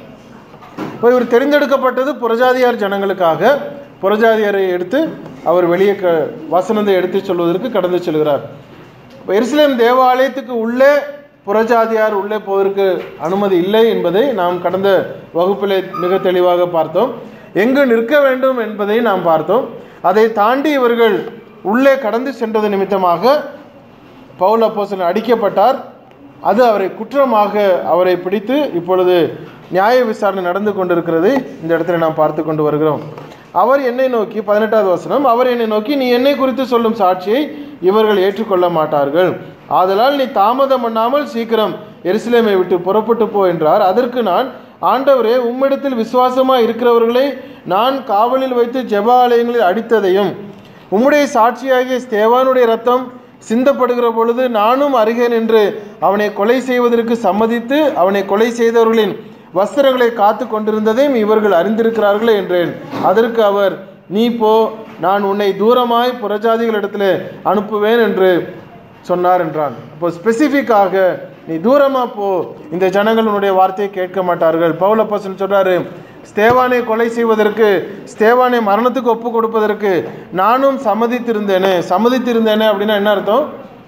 இப்போ இவர் தெரிந்தெடுக்கப்பட்டது புறஜாதியார் ஜனங்களுக்காக. புறஜாதியாரை எடுத்து அவர் வெளியே வசனத்தை எடுத்து சொல்வதற்கு கடந்து செல்கிறார். இப்போ எருசலேம் தேவாலயத்துக்கு உள்ளே புறஜாதியார் உள்ளே போவதற்கு அனுமதி இல்லை என்பதை நாம் கடந்த வகுப்பில் மிக தெளிவாக பார்த்தோம். எங்கு நிற்க வேண்டும் என்பதை நாம் பார்த்தோம். அதை தாண்டி இவர்கள் உள்ளே கடந்து சென்றது நிமித்தமாக பவுல் அப்போஸ்தலன் அடிக்கப்பட்டார். அது அவரை குற்றமாக அவரை பிடித்து இப்பொழுது நியாய விசாரணை நடந்து கொண்டிருக்கிறது. இந்த இடத்துல நாம் பார்த்து கொண்டு வருகிறோம். அவர் என்னை நோக்கி 18வது வசனம், அவர் என்னை நோக்கி நீ என்னை குறித்து சொல்லும் சாட்சியை இவர்கள் ஏற்றுக்கொள்ள மாட்டார்கள், ஆதலால் நீ தாமதம் பண்ணாமல் சீக்கிரம் எருசலேமை விட்டு புறப்பட்டு போ என்றார். அதற்கு நான், ஆண்டவரே, உம்மிடத்தில் விசுவாசமாக இருக்கிறவர்களை நான் காவலில் வைத்து ஜெப ஆலயங்களில் அடித்ததையும் உம்முடைய சாட்சியாகிய ஸ்தேவானுடைய இரத்தம் சிந்தப்படுகிற பொழுது நானும் அருகேன் என்று அவனை கொலை செய்வதற்கு சம்மதித்து அவனை கொலை செய்தவர்களின் வஸ்திரங்களை காத்து கொண்டிருந்ததையும் இவர்கள் அறிந்திருக்கிறார்களே என்றேன். அதற்கு அவர், நீ போ, நான் உன்னை தூரமாய் புறஜாதிகளிடத்தில் அனுப்புவேன் என்று சொன்னார் என்றான். அப்போ ஸ்பெசிஃபிக்காக நீ தூரமாக போ, இந்த ஜனங்கள் உன்னுடைய வார்த்தையை கேட்க மாட்டார்கள். பவுல் அப்போஸ்தலன் சொல்றாரு, ஸ்தேவானை கொலை செய்வதற்கு, ஸ்தேவானை மரணத்துக்கு ஒப்பு கொடுப்பதற்கு நானும் சம்மதித்திருந்தேனே அப்படின்னா என்ன அர்த்தம்?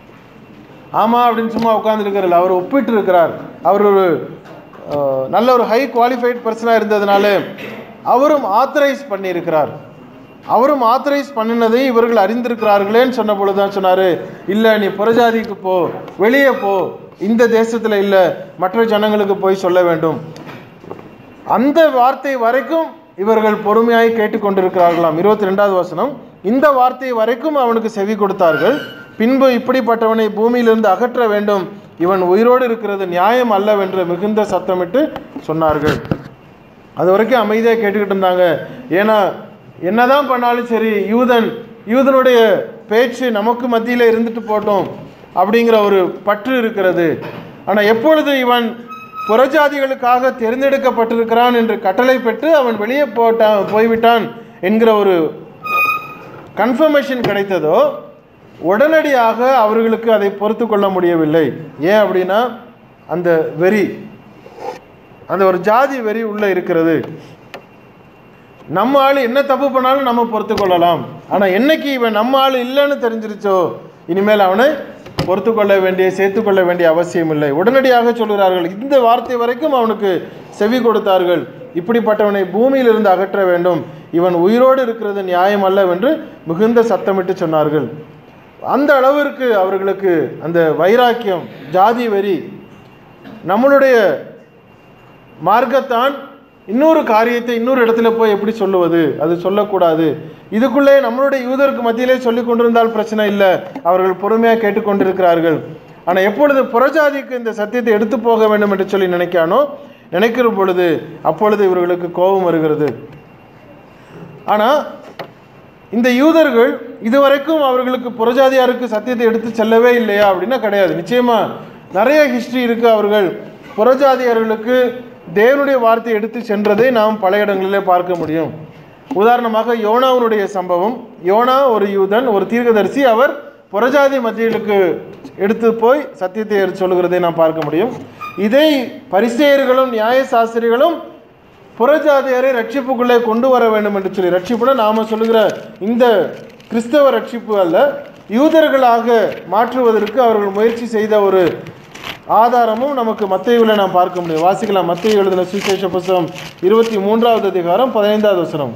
ஆமாம் அப்படின்னு சும்மா உட்கார்ந்துருக்கிறார். அவர் ஒப்பிட்டு இருக்கிறார். அவர் ஒரு நல்ல ஒரு ஹை குவாலிஃபைட் பர்சனாக இருந்ததுனால அவரும் ஆத்தரைஸ் பண்ணியிருக்கிறார். அவரும் ஆத்தரைஸ் பண்ணினதை இவர்கள் அறிந்திருக்கிறார்களேன்னு சொன்ன பொழுது தான் சொன்னார், இல்லை நீ புறஜாதிக்கு போ, வெளியே போ, இந்த தேசத்தில் இல்லை, மற்ற ஜனங்களுக்கு போய் சொல்ல வேண்டும். அந்த வார்த்தை வரைக்கும் இவர்கள் பொறுமையாய் கேட்டுக்கொண்டிருக்கிறார்களாம். 22வது வசனம், இந்த வார்த்தை வரைக்கும் அவனுக்கு செவி கொடுத்தார்கள். பின்பு இப்படிப்பட்டவனை பூமியிலிருந்து அகற்ற வேண்டும், இவன் உயிரோடு இருக்கிறது நியாயம் அல்லவென்று மிகுந்த சத்தமிட்டு சொன்னார்கள். அது வரைக்கும் அமைதியாக கேட்டுக்கிட்டு இருந்தாங்க. ஏன்னா என்னதான் பண்ணாலும் சரி யூதனுடைய பேச்சு நமக்கு மத்தியில் இருந்துட்டு போட்டோம் அப்படிங்கிற ஒரு பற்று இருக்கிறது. ஆனால் எப்பொழுது இவன் புறஜாதிகளுக்காக தேர்ந்தெடுக்கப்பட்டிருக்கிறான் என்று கட்டளை பெற்று அவன் வெளியே போய்விட்டான் என்கிற ஒரு கன்ஃபர்மேஷன் கிடைத்ததோ உடனடியாக அவர்களுக்கு அதை பொறுத்து கொள்ள முடியவில்லை. ஏன் அப்படின்னா அந்த வெறி, அந்த ஒரு ஜாதி வெறி உள்ளே இருக்கிறது. நம்ம ஆள் என்ன தப்பு பண்ணாலும் நம்ம பொறுத்து கொள்ளலாம். ஆனால் என்னைக்கு இவன் நம்ம ஆள் இல்லைன்னு தெரிஞ்சிருச்சோ இனிமேல் அவனை பொறுத்து கொள்ள வேண்டிய சேர்த்துக்கொள்ள வேண்டிய அவசியம் இல்லை. உடனடியாக சொல்கிறார்கள். இந்த வார்த்தை வரைக்கும் அவனுக்கு செவி கொடுத்தார்கள். இப்படிப்பட்டவனை பூமியிலிருந்து அகற்ற வேண்டும், இவன் உயிரோடு இருக்கிறது நியாயம் அல்லவென்று மிகுந்த சத்தமிட்டு சொன்னார்கள். அந்த அளவிற்கு அவர்களுக்கு அந்த வைராக்கியம், ஜாதி வெறி, நம்மளுடைய மார்க்கத்தான் இன்னொரு காரியத்தை இன்னொரு இடத்துல போய் எப்படி சொல்லுவது, அது சொல்லக்கூடாது. இதுக்குள்ளே நம்மளுடைய யூதருக்கு மத்தியிலே சொல்லி கொண்டிருந்தால் பிரச்சனை இல்லை, அவர்கள் பொறுமையாக கேட்டுக்கொண்டிருக்கிறார்கள். ஆனால் எப்பொழுது புறஜாதிக்கு இந்த சத்தியத்தை எடுத்து போக வேண்டும் என்று சொல்லி நினைக்கிற பொழுது அப்பொழுது இவர்களுக்கு கோபம் வருகிறது. ஆனால் இந்த யூதர்கள் இதுவரைக்கும் அவர்களுக்கு புறஜாதியாருக்கு சத்தியத்தை எடுத்து செல்லவே இல்லையா அப்படின்னா கிடையாது. நிச்சயமாக நிறைய ஹிஸ்ட்ரி இருக்குது. அவர்கள் புறஜாதியார்களுக்கு தேவனுடைய வார்த்தையை எடுத்து சென்றதை நாம் பல இடங்களிலே பார்க்க முடியும். உதாரணமாக யோனாவுடைய சம்பவம். யோனா ஒரு யூதன், ஒரு தீர்க்கதரிசி. அவர் புறஜாதி மத்தியிலுக்கு எடுத்து போய் சத்தியத்தை சொல்லுகிறதை நாம் பார்க்க முடியும். இதை பரிசேயர்களும் நியாயசாஸ்திரிகளும் புறஜாதியரை ரட்சிப்புக்குள்ளே கொண்டு வர வேண்டும் என்று சொல்லி, ரட்சிப்புனா நாம் சொல்லுகிற இந்த கிறிஸ்தவ ரட்சிப்பு அல்ல, யூதர்களாக மாற்றுவதற்கு அவர்கள் முயற்சி செய்த ஒரு ஆதாரமும் நமக்கு மத்தேயுவில் நாம் பார்க்க முடியும். வாசிக்கலாம். மத்தேயு எழுதின சுவிசேஷ புத்தகம் 23வது அதிகாரம் 15வது வசனம்.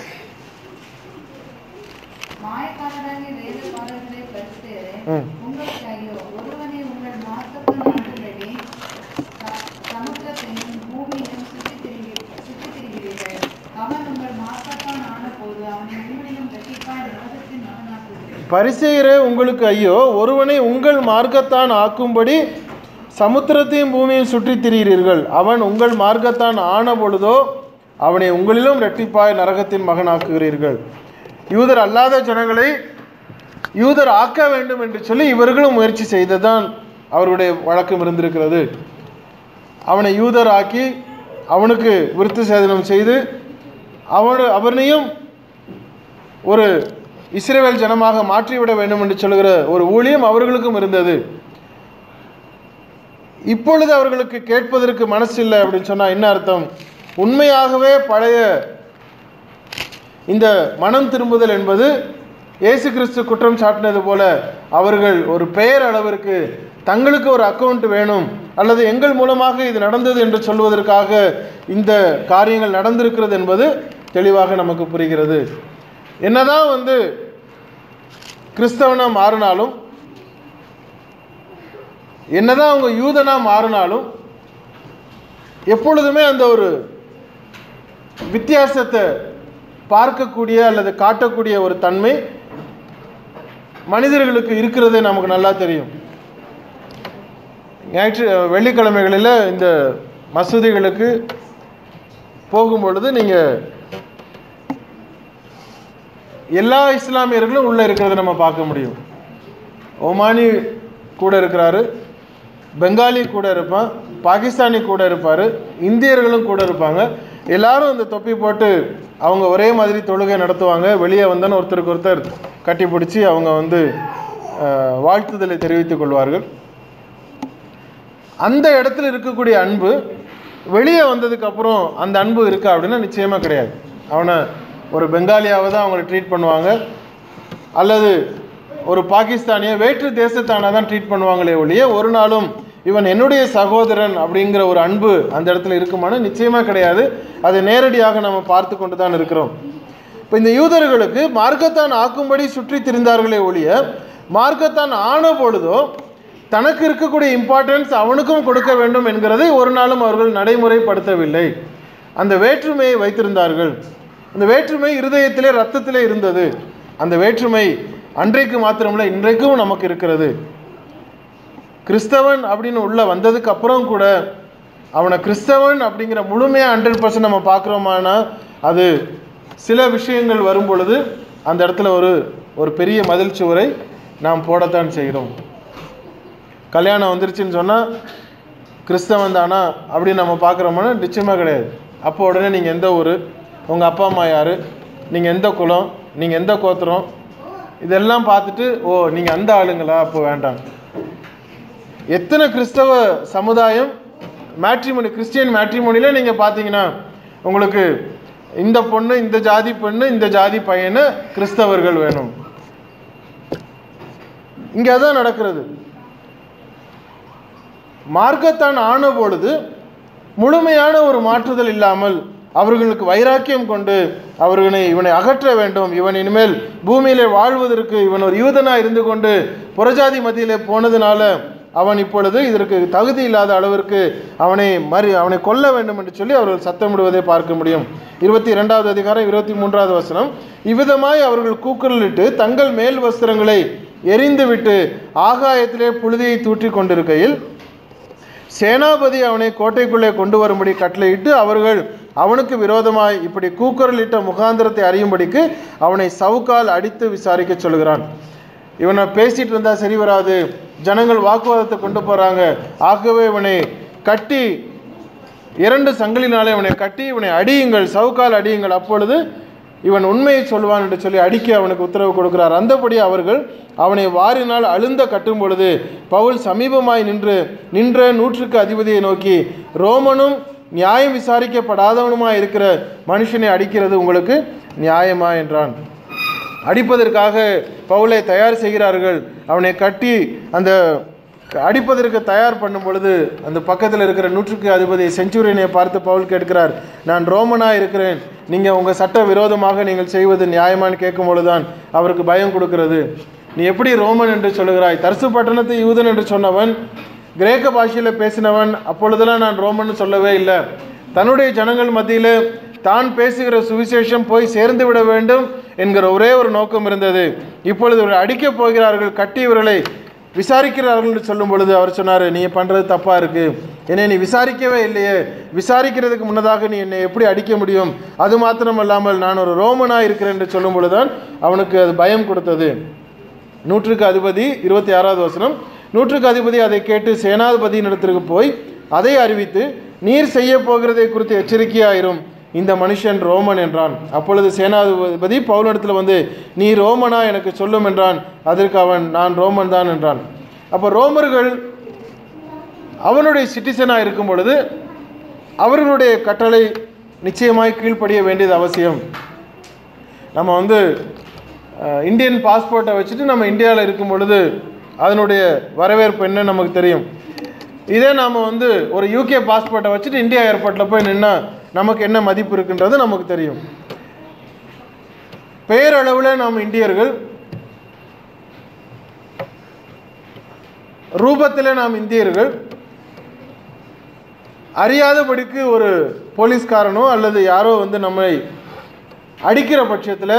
பரிசேயரே உங்களுக்கு ஐயோ, ஒருவனை உங்கள் மார்க்கத்தான் ஆக்கும்படி சமுத்திரத்தையும் பூமியையும் சுற்றி திரிகிறீர்கள். அவன் உங்கள் மார்க்கத்தான் ஆன பொழுதோ அவனை உங்களிலும் இரட்டிப்பாய் நரகத்தின் மகனாக்குகிறீர்கள். யூதர் அல்லாத ஜனங்களை யூதர் ஆக்க வேண்டும் என்று சொல்லி இவர்களும் முயற்சி செய்ததான் அவருடைய வழக்கம் இருந்திருக்கிறது. அவனை யூதர் ஆக்கி அவனுக்கு விருத்த சேதனம் செய்து அவனையும் ஒரு இஸ்ரவேல் ஜனமாக மாற்றிவிட வேண்டும் என்று சொல்கிற ஒரு ஊழியம் அவர்களுக்கும் இருந்தது. இப்பொழுது அவர்களுக்கு கேட்பதற்கு மனசு இல்லை அப்படின்னு சொன்னால் என்ன அர்த்தம்? உண்மையாகவே பழைய இந்த மனம் திரும்புதல் என்பது இயேசு கிறிஸ்து குற்றம் சாட்டினது போல அவர்கள் ஒரு பெயர் அளவிற்கு தங்களுக்கு ஒரு அக்கௌண்ட் வேணும் அல்லது எங்கள் மூலமாக இது நடந்தது என்று சொல்வதற்காக இந்த காரியங்கள் நடந்திருக்கிறது என்பது தெளிவாக நமக்கு புரிகிறது. என்னதான் கிறிஸ்தவனா மாறினாலும், என்னதான் அவங்க யூதனா மாறினாலும் எப்பொழுதுமே அந்த ஒரு வித்தியாசத்தை பார்க்கக்கூடிய அல்லது காட்டக்கூடிய ஒரு தன்மை மனிதர்களுக்கு இருக்கிறது நமக்கு நல்லா தெரியும். வெள்ளிக்கிழமைகளில் இந்த மசூதிகளுக்கு போகும்பொழுது நீங்கள் எல்லா இஸ்லாமியர்களும் உள்ளே இருக்கிறத நம்ம பார்க்க முடியும். ஒமானி கூட இருக்கிறாரு, பெங்காலி கூட இருப்பான், பாகிஸ்தானி கூட இருப்பார், இந்தியர்களும் கூட இருப்பாங்க. எல்லாரும் இந்த தொப்பி போட்டு அவங்க ஒரே மாதிரி தொழுகை நடத்துவாங்க. வெளியே வந்தோன்னு ஒருத்தருக்கு ஒருத்தர் கட்டி பிடிச்சி அவங்க வாழ்த்துதலை தெரிவித்துக் கொள்வார்கள். அந்த இடத்துல இருக்கக்கூடிய அன்பு வெளியே வந்ததுக்கப்புறம் அந்த அன்பு இருக்கா அப்படின்னா நிச்சயமாக கிடையாது. அவனை ஒரு பெங்காலியாவை தான் அவங்களை ட்ரீட் பண்ணுவாங்க, அல்லது ஒரு பாகிஸ்தானியை வேற்று தேசத்தான தான் ட்ரீட் பண்ணுவாங்களே ஒழிய ஒரு நாளும் இவன் என்னுடைய சகோதரன் அப்படிங்கிற ஒரு அன்பு அந்த இடத்துல இருக்குமானு நிச்சயமாக கிடையாது. அதை நேரடியாக நம்ம பார்த்து கொண்டு தான் இருக்கிறோம். இப்போ இந்த யூதர்களுக்கு மார்க்கத்தான் ஆக்கும்படி சுற்றி திரிந்தார்களே ஒழிய மார்க்கத்தான் ஆன பொழுதோ தனக்கு இருக்கக்கூடிய இம்பார்ட்டன்ஸ் அவனுக்கும் கொடுக்க வேண்டும் என்கிறதை ஒரு நாளும் அவர்கள் நடைமுறைப்படுத்தவில்லை. அந்த வேற்றுமையை வைத்திருந்தார்கள். அந்த வேற்றுமை இருதயத்திலே ரத்தத்திலே இருந்தது. அந்த வேற்றுமை அன்றைக்கு மாத்திரமில்லை, இன்றைக்கும் நமக்கு இருக்கிறது. கிறிஸ்தவன் அப்படின்னு உள்ள வந்ததுக்கு அப்புறம் கூட அவனை கிறிஸ்தவன் அப்படிங்கிற முழுமையாக 100% நம்ம பார்க்குறோமானா அது சில விஷயங்கள் வரும் பொழுது அந்த இடத்துல ஒரு பெரிய மதில் சுவரை நாம் போடத்தான் செய்கிறோம். கல்யாணம் வந்துருச்சுன்னு சொன்னால் கிறிஸ்தவன் தானா அப்படின்னு நம்ம பார்க்குறோம்னா நிச்சயமாக கிடையாது. அப்போ உடனே நீங்கள் எந்த ஊர், உங்கள் அப்பா அம்மா யார், நீங்கள் எந்த குலம், நீங்கள் எந்த கோத்திரம், இதெல்லாம் பார்த்துட்டு ஓ நீங்கள் அந்த ஆளுங்களா, அப்போ வேண்டாம். எத்தனை கிறிஸ்தவ சமுதாயம் மேட்ரிமோனி, கிறிஸ்டியன் மேட்ரிமோனியில் நீங்கள் பார்த்தீங்கன்னா உங்களுக்கு இந்த பொண்ணு, இந்த ஜாதி பொண்ணு, இந்த ஜாதி பையனை கிறிஸ்தவர்கள் வேணும். இங்கே அதான் நடக்கிறது. மார்க்கத்தான் ஆன பொழுது முழுமையான ஒரு மாற்றுதல் இல்லாமல் அவர்களுக்கு வைராக்கியம் கொண்டு இவனை அகற்ற வேண்டும், இவன் இனிமேல் பூமியிலே வாழ்வதற்கு இவன் ஒரு யூதனாக இருந்து கொண்டு புறஜாதி மத்தியிலே போனதுனால அவன் இப்பொழுது இதற்கு தகுதி இல்லாத அளவிற்கு அவனை கொல்ல வேண்டும் என்று சொல்லி அவர்கள் சத்தமிடுவதை பார்க்க முடியும். 22வது அதிகாரம் 23வது வசனம், இவ்விதமாய் அவர்கள் கூக்குரலிட்டு தங்கள் மேல் வஸ்திரங்களை எரிந்துவிட்டு ஆகாயத்திலே புழுதியை தூற்றி கொண்டிருக்கையில் சேனாபதி அவனை கோட்டைக்குள்ளே கொண்டு வரும்படி கட்டளையிட்டு அவர்கள் அவனுக்கு விரோதமாய் இப்படி கூக்குரலிட்ட முகாந்திரத்தை அறியும்படிக்கு அவனை சவுக்கால் அடித்து விசாரிக்க சொல்கிறான். இவனை பேசிட்டு இருந்தால் சரி வராது, ஜனங்கள் வாக்குவாதத்தை கொண்டு போகிறாங்க, ஆகவே இவனை கட்டி 2 சங்கிலினாலே இவனை கட்டி இவனை அடியுங்கள், சவுக்கால் அடியுங்கள், அப்பொழுது இவன் உண்மையை சொல்வான் என்று சொல்லி அடிக்க அவனுக்கு உத்தரவு கொடுக்கிறார். அந்தபடி அவர்கள் அவனை வாரினால் அழுந்த கட்டும் பொழுது பவுல் சமீபமாய் நின்ற 100க்கு அதிபதியை நோக்கி, ரோமனும் நியாயம் விசாரிக்கப்படாதவனுமாய் இருக்கிற மனுஷனை அடிக்கிறது உங்களுக்கு நியாயமா என்றான். அடிப்பதற்காக பவுலை தயார் செய்கிறார்கள். அவனை கட்டி அந்த அடிப்பதற்கு தயார் பண்ணும் பொழுது அந்த பக்கத்தில் இருக்கிற 100க்கு அதிபதி செஞ்சுரியனை பார்த்து பவுல் கேட்கிறார், நான் ரோமனாக இருக்கிறேன், நீங்கள் உங்கள் சட்ட விரோதமாக நீங்கள் செய்வது நியாயமானு கேட்கும் பொழுதுதான் அவருக்கு பயம் கொடுக்கிறது. நீ எப்படி ரோமன் என்று சொல்லுகிறாய்? தர்சு பட்டணத்தை யூதன் என்று சொன்னவன், கிரேக்க பாஷையில் பேசினவன், அப்பொழுதெல்லாம் நான் ரோமன் சொல்லவே இல்லை. தன்னுடைய ஜனங்கள் மத்தியில் தான் பேசுகிற சுவிசேஷம் போய் சேர்ந்து விட வேண்டும் என்கிற ஒரே ஒரு நோக்கம் இருந்தது. இப்பொழுது இவர்கள் அடிக்கப் போகிறார்கள், கட்டி இவர்களை விசாரிக்கிறார்கள் என்று சொல்லும் பொழுது அவர் சொன்னார், நீ பண்ணுறது தப்பாக இருக்குது, என்னை நீ விசாரிக்கவே இல்லையே, விசாரிக்கிறதுக்கு முன்னதாக நீ என்னை எப்படி அடிக்க முடியும், அது மாத்திரமல்லாமல் நான் ஒரு ரோமனாக இருக்கிறேன் என்று சொல்லும் பொழுதுதான் அவனுக்கு அது பயம் கொடுத்தது. 100க்கு அதிபதி 26வது வசனம், 100க்கு அதிபதி அதை கேட்டு சேனாதிபதியின் இடத்திற்கு போய் அதை அறிவித்து, நீர் செய்ய போகிறதை குறித்து எச்சரிக்கையாயிரும், இந்த மனுஷன் ரோமன் என்றான். அப்பொழுது சேனாதிபதி பவுலிடத்தில் வந்து, நீ ரோமனா எனக்கு சொல்லும் என்றான். அதற்கு அவன், நான் ரோமன் தான் என்றான். அப்போ ரோமர்கள் அவனுடைய சிட்டிசனாக இருக்கும் பொழுது அவர்களுடைய கட்டளை நிச்சயமாய் கீழ்ப்படிய வேண்டியது அவசியம். நம்ம இந்தியன் பாஸ்போர்ட்டை வச்சுட்டு நம்ம இந்தியாவில் இருக்கும் பொழுது அதனுடைய வரவேற்பு என்ன நமக்கு தெரியும். இதே நாம் ஒரு யூகே பாஸ்போர்ட்டை வச்சுட்டு இந்தியா ஏர்போர்ட்டில் போய் நின்னா நமக்கு என்ன மதிப்பு இருக்குன்றது நமக்கு தெரியும். பெயரளவில் நாம் இந்தியர்கள், ரூபத்தில் நாம் இந்தியர்கள், அறியாதபடிக்கு ஒரு போலீஸ்காரனோ அல்லது யாரோ நம்மை அடிக்கிற பட்சத்தில்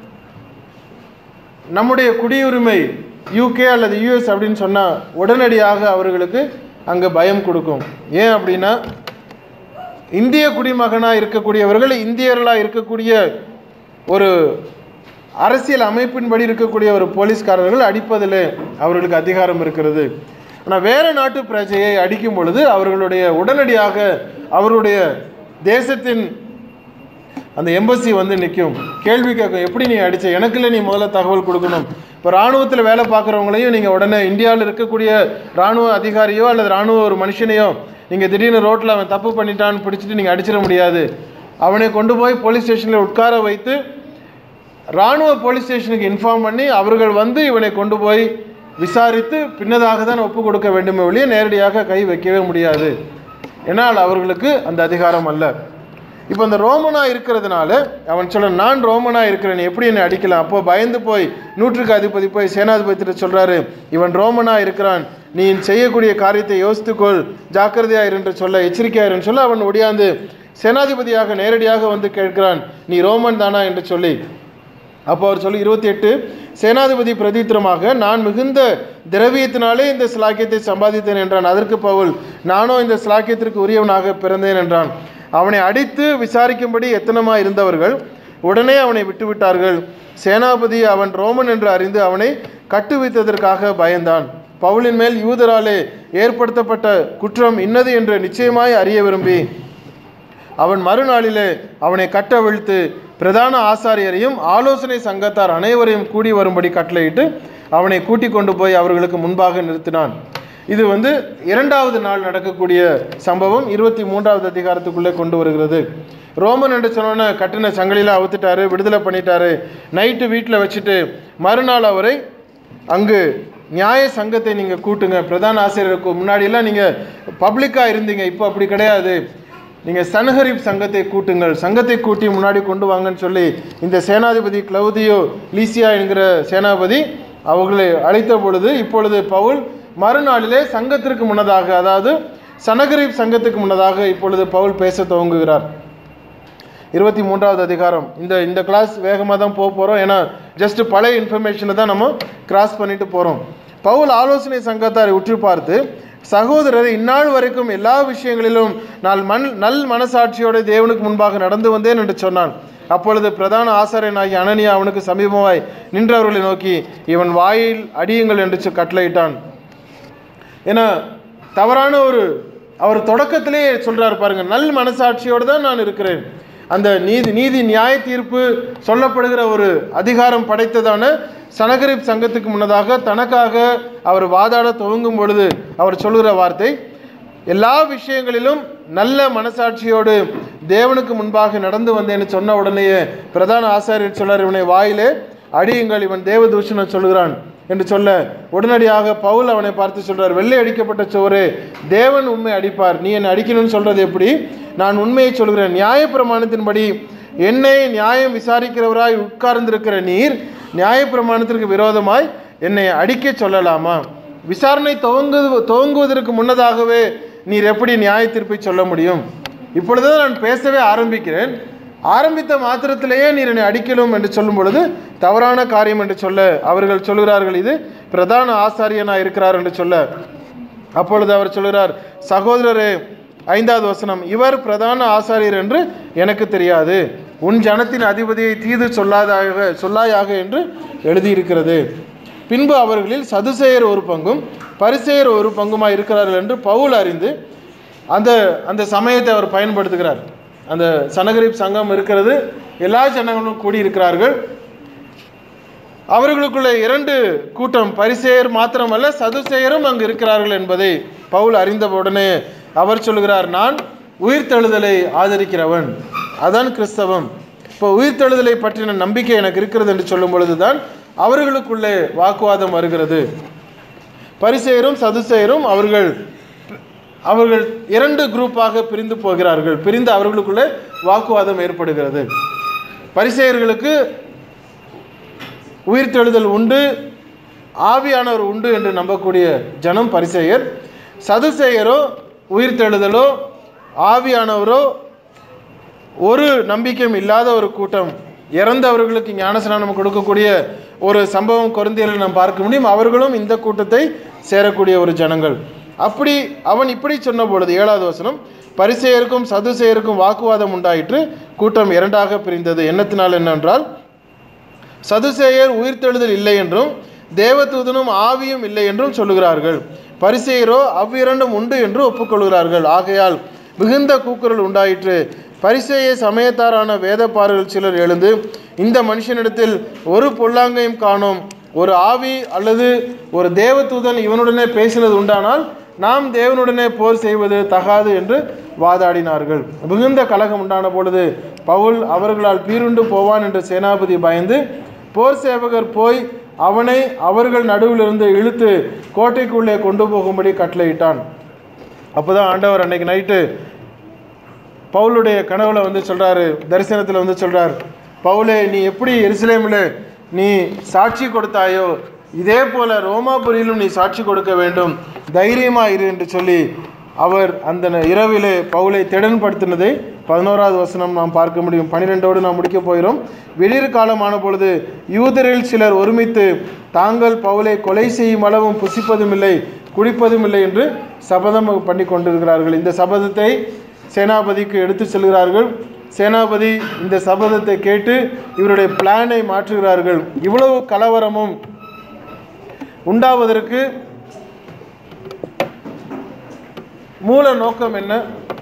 நம்முடைய குடியுரிமை யூகே அல்லது யூஎஸ் அப்படின்னு சொன்னால் உடனடியாக அவர்களுக்கு அங்கே பயம் கொடுக்கும். ஏன் அப்படின்னா, இந்திய குடிமகனாக இருக்கக்கூடியவர்கள், இந்தியர்களாக இருக்கக்கூடிய ஒரு அரசியல் அமைப்பின்படி இருக்கக்கூடிய ஒரு போலீஸ்காரர்கள் அடிப்பதில் அவர்களுக்கு அதிகாரம் இருக்கிறது. ஆனால் வேறு நாட்டு பிரஜையை அடிக்கும் பொழுது உடனடியாக அவருடைய தேசத்தின் அந்த எம்பசி நிற்கும், கேள்வி கேட்கும், எப்படி நீ அடித்த, எனக்குள்ள நீ முதல்ல தகவல் கொடுக்கணும். இப்போ இராணுவத்தில் வேலை பார்க்குறவங்களையும் நீங்கள் உடனே இந்தியாவில் இருக்கக்கூடிய இராணுவ அதிகாரியோ அல்லது இராணுவ ஒரு மனுஷனையோ நீங்கள் திடீர்னு ரோட்டில் அவன் தப்பு பண்ணிட்டான்னு பிடிச்சிட்டு நீங்கள் அடிச்சிட முடியாது. அவனை கொண்டு போய் போலீஸ் ஸ்டேஷனில் உட்கார வைத்து இராணுவ போலீஸ் ஸ்டேஷனுக்கு இன்ஃபார்ம் பண்ணி அவர்கள் இவனை கொண்டு போய் விசாரித்து பின்னதாக தான் ஒப்பு கொடுக்க வேண்டுமே ஒழிய நேரடியாக கை வைக்கவே முடியாது. ஏன்னால் அவர்களுக்கு அந்த அதிகாரம் அல்ல. இப்போ அந்த ரோமனாக இருக்கிறதுனால அவன் சொல்ல, நான் ரோமனாக இருக்கிறேன், எப்படி என்னை அடிக்கலாம்? அப்போ பயந்து போய் 100க்கு அதிபதி போய் சேனாதிபதிகிட்ட சொல்கிறாரு, இவன் ரோமனாக இருக்கிறான், நீ செய்யக்கூடிய காரியத்தை யோசித்துக்கொள், ஜாக்கிரதையாயிரு என்று சொல்ல, எச்சரிக்கையாயிரு சொல்ல, அவன் ஒடியாந்து சேனாதிபதியாக நேரடியாக கேட்கிறான், நீ ரோமன் தானா என்று சொல்லி. அப்போ அவர் சொல்லி 28, சேனாதிபதி பிரதித்திரமாக, நான் மிகுந்த திரவியத்தினாலே இந்த சிலாக்கியத்தை சம்பாதித்தேன் என்றான். அதற்கு பவுல், நானோ இந்த சிலாக்கியத்திற்கு உரியவனாக பிறந்தேன் என்றான். அவனை அடித்து விசாரிக்கும்படி எத்தனமாக இருந்தவர்கள் உடனே அவனை விட்டுவிட்டார்கள். சேனாபதி அவன் ரோமன் என்று அறிந்து அவனை கட்டுவித்ததற்காக பயந்தான். பவுலின் மேல் யூதராலே ஏற்படுத்தப்பட்ட குற்றம் இன்னது என்று நிச்சயமாய் அறிய விரும்பி அவன் மறுநாளிலே அவனை கட்டவிழ்த்து பிரதான ஆசாரியரையும் ஆலோசனை சங்கத்தார் அனைவரையும் கூடி வரும்படி கட்டளையிட்டு அவனை கூட்டிக் கொண்டு போய் அவர்களுக்கு முன்பாக நிறுத்தினான். இது இரண்டாவது நாள் நடக்கக்கூடிய சம்பவம் 23வது அதிகாரத்துக்குள்ளே கொண்டு வருகிறது. ரோமன் என்று சொன்னோன்னே கட்டின சங்கிலியில் அவுத்துட்டாரு, விடுதலை பண்ணிட்டாரு. நைட்டு வீட்டில் வச்சுட்டு மறுநாள் அவரை அங்கு நியாய சங்கத்தை நீங்கள் கூட்டுங்க, பிரதான ஆசிரியருக்கு முன்னாடியெல்லாம் நீங்கள் பப்ளிக்காக இருந்தீங்க, இப்போ அப்படி கிடையாது, நீங்கள் சனகரிப் சங்கத்தை கூட்டுங்கள், சங்கத்தை கூட்டி முன்னாடி கொண்டு வாங்கன்னு சொல்லி இந்த சேனாதிபதி கிளவுதியோ லீசியா என்கிற சேனாபதி அவர்களை அழைத்த பொழுது இப்பொழுது பவுல் மறுநாளிலே சங்கத்திற்கு முன்னதாக, அதாவது சனகரிப் சங்கத்துக்கு முன்னதாக இப்பொழுது பவுல் பேச துவங்குகிறார். 23வது அதிகாரம். இந்த கிளாஸ் வேகமாக தான் போகிறோம், ஏன்னா ஜஸ்ட் பழைய இன்ஃபர்மேஷனை தான் நம்ம கிராஸ் பண்ணிட்டு போகிறோம். பவுல் ஆலோசனை சங்கத்தாரை உற்று பார்த்து, சகோதரர், இந்நாள் வரைக்கும் எல்லா விஷயங்களிலும் நான் நல் மனசாட்சியோட தேவனுக்கு முன்பாக நடந்து வந்தேன் என்று சொன்னான். அப்பொழுது பிரதான ஆசாரியனாகி அனனியா அவனுக்கு சமீபமாய் நின்றவர்களை நோக்கி, இவன் வாயில் அடியுங்கள் என்று கட்டளையிட்டான். ஏன்னா தவறான அவர் தொடக்கத்திலே சொல்றார் பாருங்க, நல் மனசாட்சியோடு தான் நான் இருக்கிறேன். அந்த நீதி நியாய தீர்ப்பு சொல்லப்படுகிற ஒரு அதிகாரம் படைத்ததான சனகரிப் சங்கத்துக்கு முன்னதாக தனக்காக அவர் வாதாட துவங்கும் பொழுது அவர் சொல்லுகிற வார்த்தை, எல்லா விஷயங்களிலும் நல்ல மனசாட்சியோடு தேவனுக்கு முன்பாக நடந்து வந்தேன்னு சொன்ன உடனேயே பிரதான ஆசாரியர் சொல்றார், இவனை வாயிலே அடியுங்கள், இவன் தேவதூஷணம் சொல்கிறான் என்று சொல்ல உடனடியாக பவுல் அவனை பார்த்து சொல்றார், வெள்ளை அடிக்கப்பட்ட சோறு, தேவன் உண்மை அடிப்பார், நீ என்னை அடிக்கணும்னு சொல்றது எப்படி? நான் உண்மையை சொல்கிறேன். நியாய பிரமாணத்தின்படி என்னை நியாயம் விசாரிக்கிறவராய் உட்கார்ந்திருக்கிற நீர் நியாய பிரமாணத்திற்கு விரோதமாய் என்னை அடிக்க சொல்லலாமா? விசாரணை துவங்குவதற்கு முன்னதாகவே நீர் எப்படி நியாய தீர்ப்பை சொல்ல முடியும்? இப்பொழுதுதான் நான் பேசவே ஆரம்பிக்கிறேன், ஆரம்பித்த மாத்திரத்திலேயே நீர் என்னை அடிக்கலும் என்று சொல்லும் பொழுது தவறான காரியம் என்று சொல்ல அவர்கள் சொல்கிறார்கள், இது பிரதான ஆசாரியனாக இருக்கிறார் என்று சொல்ல. அப்பொழுது அவர் சொல்கிறார், சகோதரரே, 5வது வசனம், இவர் பிரதான ஆசாரியர் என்று எனக்கு தெரியாது, உன் ஜனத்தின் அதிபதியை தீது சொல்லாயாக என்று எழுதியிருக்கிறது. பின்பு அவர்களில் சதுசேயர் ஒரு பங்கும் பரிசேயர் ஒரு பங்குமாய் இருக்கிறார்கள் என்று பவுல் அறிந்து அந்த சமயத்தை அவர் பயன்படுத்துகிறார். அந்த சனகரிப் சங்கம் இருக்கிறது, எல்லா ஜனங்களும் கூடியிருக்கிறார்கள். அவர்களுக்குள்ள 2 கூட்டம், பரிசேயர் மாத்திரமல்ல சதுசேயரும் அங்கு இருக்கிறார்கள் என்பதை பவுல் அறிந்தவுடனே அவர் சொல்கிறார், நான் உயிர்த்தெழுதலை ஆதரிக்கிறவன், அதான் கிறிஸ்தவம். இப்போ உயிர்த்தெழுதலை பற்றின நம்பிக்கை எனக்கு இருக்கிறது என்று சொல்லும் பொழுதுதான் அவர்களுக்குள்ளே வாக்குவாதம் வருகிறது. பரிசேயரும் சதுசேயரும் அவர்கள் 2 குரூப்பாக பிரிந்து போகிறார்கள். பிரிந்து அவர்களுக்குள்ளே வாக்குவாதம் ஏற்படுகிறது. பரிசேயர்களுக்கு உயிர்த்தெழுதல் உண்டு, ஆவியானவர் உண்டு என்று நம்பக்கூடிய ஜனம் பரிசேயர். சதுசேயரோ உயிர்த்தெழுதலோ ஆவியானவரோ ஒரு நம்பிக்கையும் இல்லாத ஒரு கூட்டம். இறந்தவர்களுக்கு ஞானஸ்நானம் கொடுக்கக்கூடிய ஒரு சம்பவம் கொரிந்தியரில் நாம் பார்க்க முடியும். அவர்களும் இந்த கூட்டத்தை சேரக்கூடிய ஒரு ஜனங்கள். அப்படி அவன் இப்படி சொன்ன பொழுது 7வது வசனம், பரிசேயருக்கும் சதுசேயருக்கும் வாக்குவாதம் உண்டாயிற்று, கூட்டம் 2ஆக பிரிந்தது. என்னத்தினால் என்னென்றால், சதுசேயர் உயிர்த்தெழுதல் இல்லை என்றும் தேவதூதனும் ஆவியும் இல்லை என்றும் சொல்லுகிறார்கள், பரிசேயரோ அவ்விரண்டும் உண்டு என்று ஒப்புக்கொள்கிறார்கள். ஆகையால் மிகுந்த கூக்குரல் உண்டாயிற்று. பரிசேய சமயத்தாரான வேதப்பாரர்கள் சிலர் எழுந்து, இந்த மனுஷனிடத்தில் ஒரு பொல்லாங்கையும் காணோம், ஒரு ஆவி அல்லது ஒரு தேவதூதன் இவனுடனே பேசினது உண்டானால் நாம் தேவனுடனே போர் செய்வது தகாது என்று வாதாடினார்கள். மிகுந்த கலகம் உண்டான பொழுது பவுல் அவர்களால் பீருண்டு போவான் என்று சேனாபதி பயந்து போர் சேவகர் போய் அவனை அவர்கள் நடுவிலிருந்து இழுத்து கோட்டைக்குள்ளே கொண்டு போகும்படி கட்டளையிட்டான். அப்போதான் ஆண்டவர் அன்னைக்கு நைட்டு பவுலுடைய கனவுல சொல்றாரு, தரிசனத்தில் சொல்றார், பவுலே, நீ எப்படி எருசலேமில் நீ சாட்சி கொடுத்தாயோ இதே போல ரோமாபுரியிலும் நீ சாட்சி கொடுக்க வேண்டும், தைரியமாக இரு என்று சொல்லி அவர் அந்த இரவிலே பவுலை திடன்படுத்தினதை 11வது வசனம் நாம் பார்க்க முடியும். 12ஓடு நாம் முடிக்க போகிறோம். வெளிர் காலமான பொழுது யூதரில் சிலர் ஒருமித்து தாங்கள் பவுலை கொலை செய்யும் அளவும் புசிப்பதும் இல்லை குடிப்பதும் இல்லை என்று சபதம் பண்ணி கொண்டிருக்கிறார்கள். இந்த சபதத்தை சேனாபதிக்கு எடுத்து செல்கிறார்கள். சேனாபதி இந்த சபதத்தை கேட்டு இவருடைய பிளானை மாற்றுகிறார்கள். இவ்வளவு கலவரமும் உண்டாவதற்கு மூல நோக்கம் என்ன?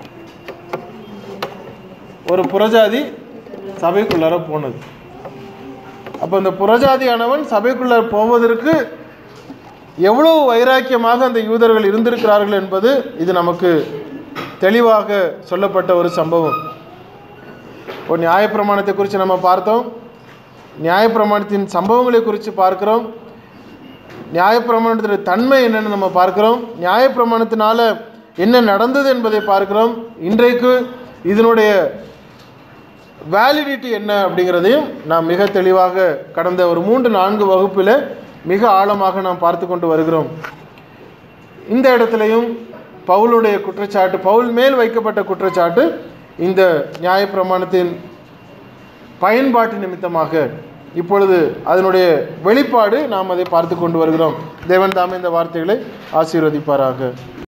ஒரு புறஜாதி சபைக்குள்ளார போனது. அப்போ இந்த புறஜாதியானவன் சபைக்குள்ளார போவதற்கு எவ்வளவு வைராக்கியமாக அந்த யூதர்கள் இருந்திருக்கிறார்கள் என்பது இது நமக்கு தெளிவாக சொல்லப்பட்ட ஒரு சம்பவம். ஒரு நியாயப்பிரமாணத்தை குறித்து நம்ம பார்த்தோம். நியாயப்பிரமாணத்தின் சம்பவங்களை குறித்து பார்க்கிறோம். நியாயப்பிரமாணத்தினுடைய தன்மை என்னென்னு நம்ம பார்க்கிறோம். நியாயப்பிரமாணத்தினால என்ன நடந்தது என்பதை பார்க்கிறோம். இன்றைக்கு இதனுடைய வேலிடிட்டி என்ன அப்படிங்கிறதையும் நாம் மிக தெளிவாக கடந்த ஒரு 3-4 வகுப்பில் மிக ஆழமாக நாம் பார்த்து கொண்டு வருகிறோம். இந்த இடத்துலையும் பவுலுடைய குற்றச்சாட்டு, பவுல் மேல் வைக்கப்பட்ட குற்றச்சாட்டு இந்த நியாயப்பிரமாணத்தின் பயன்பாட்டு நிமித்தமாக இப்பொழுது அதனுடைய வெளிப்பாடு நாம் அதை பார்த்து கொண்டு வருகிறோம். தேவன் தாமே இந்த வார்த்தைகளை ஆசீர்வதிப்பாராக.